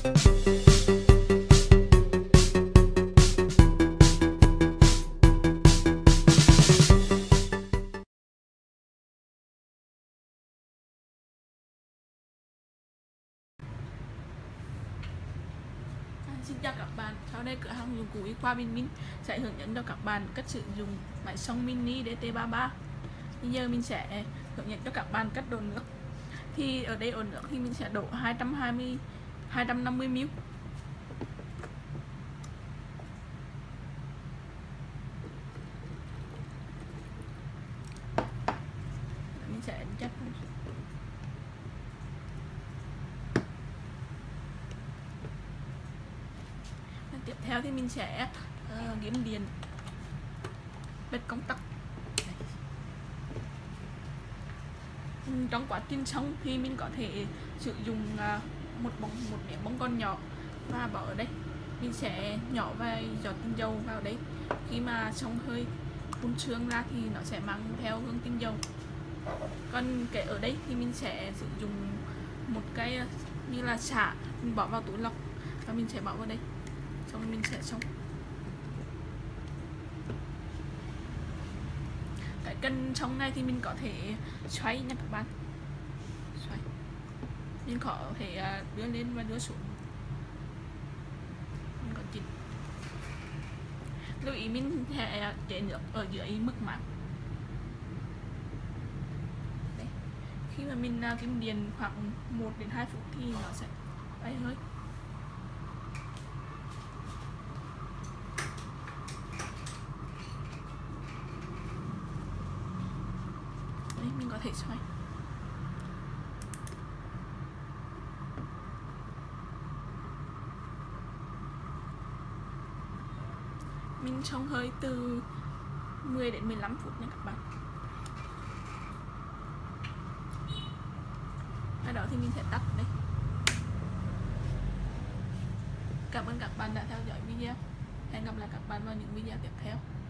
Xin chào các bạn, sau đây cửa hàng dụng cụ y khoa Bình sẽ hướng dẫn cho các bạn cách sử dụng máy xông mini DT33. Bây giờ mình sẽ hướng dẫn cho các bạn cách đổ nước. Thì ở đây đổ nước thì mình sẽ đổ 250 ml. Mình sẽ chắc tiếp theo thì mình sẽ kiếm điện bật công tắc. Trong quá trình xong thì mình có thể sử dụng một miếng bông con nhỏ và bỏ ở đây. Mình sẽ nhỏ vài giọt tinh dầu vào đấy. Khi mà xong hơi phun sương ra thì nó sẽ mang theo hương tinh dầu. Còn cái ở đây thì mình sẽ sử dụng một cái như là xả, mình bỏ vào túi lọc và mình sẽ bỏ vào đây, xong mình sẽ xong. Cái cân xong này thì mình có thể xoay nha các bạn, xoay. Mình có thể đưa lên và đưa xuống. Mình có chỉnh. Lưu ý mình sẽ để nước ở dưới mức mát. Khi mà mình kim điện khoảng 1 đến 2 phút thì nó sẽ bay hơi. Đấy, mình có thể xoay. Mình xông hơi từ 10 đến 15 phút nha các bạn. Ở đó thì mình sẽ tắt đây. Cảm ơn các bạn đã theo dõi video. Hẹn gặp lại các bạn vào những video tiếp theo.